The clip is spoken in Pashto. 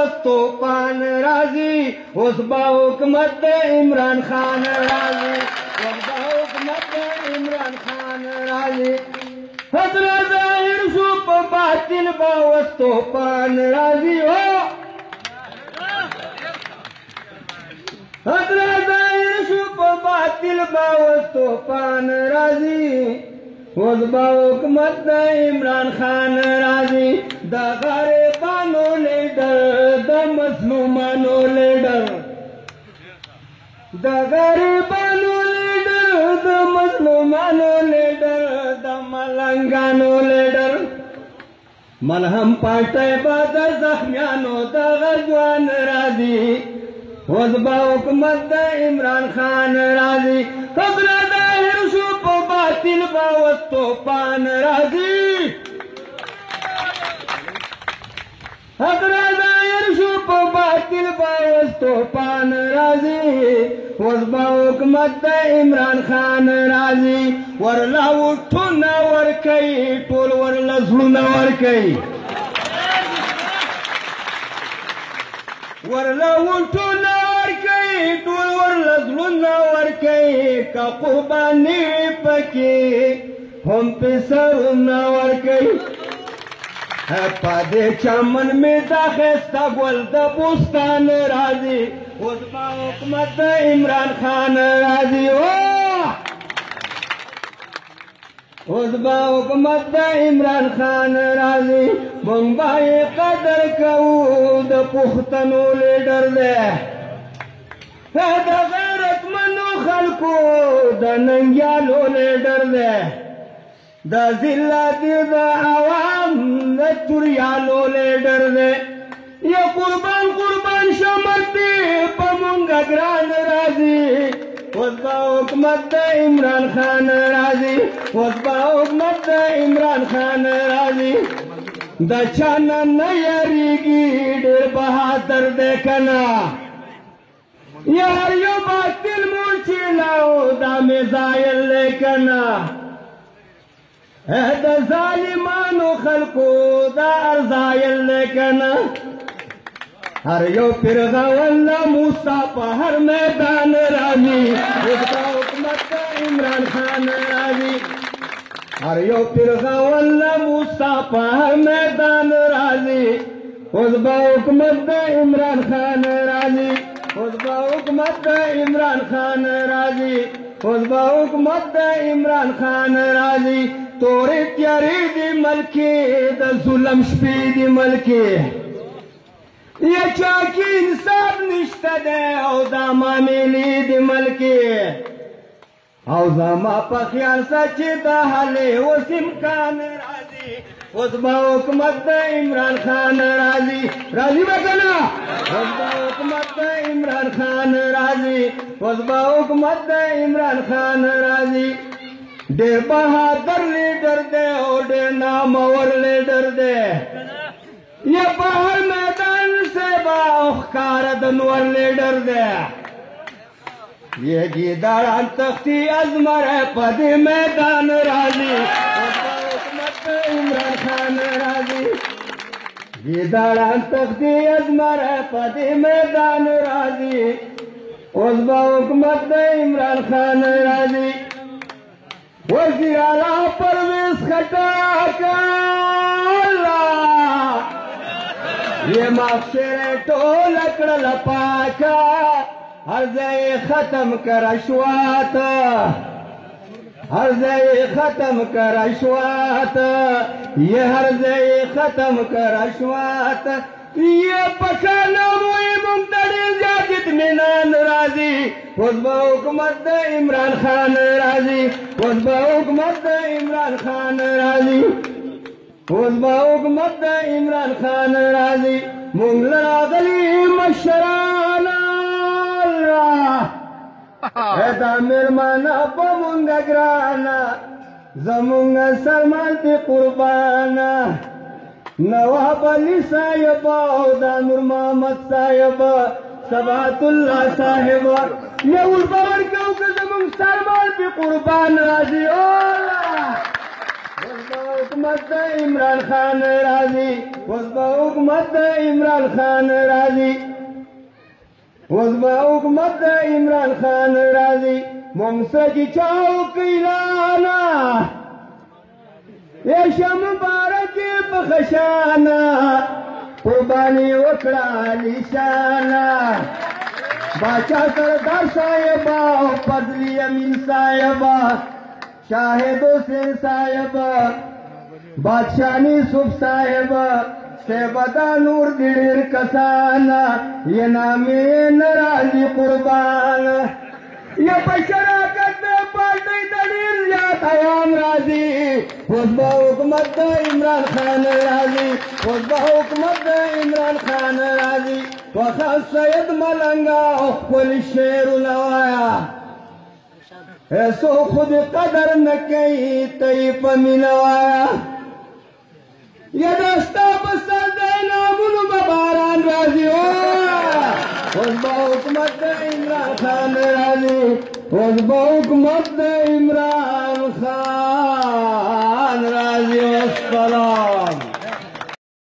توپان راځي اوس به حکومت د عمران خان راځي اوس به حکومت د عمران خان راځي حضرت ظاهر شو په باطل به اوس توپان راځي حضرت ظاهر شو په باطل به اوس توپان راځي اوس به حکومت د عمران خان راځي د غریبانو لیډر د مظلومانو لیډر د غریبانو لیډر د مظلومانو لیډر د ملنګانو لیډر ملهم پټای به د زخمیانو د غزوان راځي اوس به حکومت د عمران خان راځي خبره ظاهر شو په باطل به اوس توپان راځي خبره ظاهر شو په باطل به اوس توپان راځي اوس به حکومت د عمران خان راځي ورله وټونه ورکوي ټول ورله زړونه ورکوي ورله وټونه ورکوي ټول ورله زړونه ورکوي که قرباني پکې هم پې سرونه ورکوي په دې چمن مې دا ښایسته ګل د بوستان راځي اوس به حکومت د عمران خان راځي اوس به حکومت د عمران خان راځي موږ به یې قدر کوو د پښتنو لیډر دی د غیرتمنو خلکو د ننګیالو لیډر دی د ذلت د عوام د توریالو لیډر دی یا قربان قربان شمت دی په مونږه ګران راځي اوس به حکومت د عمران خان راځي اوس به حکومت د عمران خان راځي د چا نه نه یریږي ډېر بهادر دی که نه یار یو باطل مورچېلاو دا مې زایل دی که نه د ظالمانو خلکو دا ارزایل دی که نه هر یو پیرغول موسی په هر میدان راځي اوس به حکومت د عمران خان راځي هر یو پیرغول موسی په هر میدان راځي اوس به حکومت د عمران خان راځي اوس به حکومت د عمران خان راځي اوس به حکومت د عمران خان راځي تورې تیارې دي ملکې د ظلم شپې دي ملکې یا چا کې انصاف نشته دی او دا معاملې دي ملکې او زما په خیال سه چې د حلې اوس امکان راځي اوس به حکومت د عمران خان راځي راځي به که نه اوس به حکومت د عمران خان راځي اوس به حکومت د عمران خان راځي ډېر بهادر لیډر دی او ډېر نامور لیډر دی یا په هر میدان سبا ښکاره د نور لیډر دی یہ گیداران تختی ازمره په دې میدان راځي اوس به حکومت د عمران خان راځي گیداران تختی ازمره په دې میدان راځي اوس به حکومت د عمران خان راځي وزیر اعلی پرویز خټک الله یہ معاشره ټوله کړله پاکه هر ځای ختم کر رشوت हर जय खत्म कर अश्वात, ये हर जय खत्म कर अश्वात, ये पखाना मोए मुमतड़ी जाकित मिनान राजी, उस्बा हुकूमत इमरान खान राजी, उस्बा हुकूमत इमरान खान राजी, उस्बा हुकूमत इमरान खान राजी, मुंगला गली मशराना ऐसा मेहमाना पमुंगा ग्राना जमुंगा सलमान ती कुर्बाना नवाब अली साहिब नूर मोहम्मद साहिब सबातुल्लाह साहिब ये उल्बावर क्यों के जमुंग सलमान ती कुर्बान राजी हुकूमत इमरान खान राजी हुकूमत इमरान खान राजी हुकूमत इमरान खान राजी मुमसजी चौकीलाना ये शम मुबारक बखशाना कुर्बानी वकड़ा निशाना बादशाह सरदार साहिबा पदवी अमीन साहिबा शाहिद हुसैन साहिबा बादशानी सुब साहिबा सेबदा नूर दिल कसाना ये नामे नाराजी कुर्बान ये बशराकत पार्टी दलील या तयाम राजी हुकूमत इमरान खान राजी हुकूमत इमरान खान राजी वखा सैयद मलंगा खुल शेर नवाया ऐसो खुद कदर न कई तई पमिनवाया ये रास्ता बसर देना मुनु बारान राजी हुकूमत इमरान खान राजी हुकूमत इमरान खान राजी। अस्सलाम।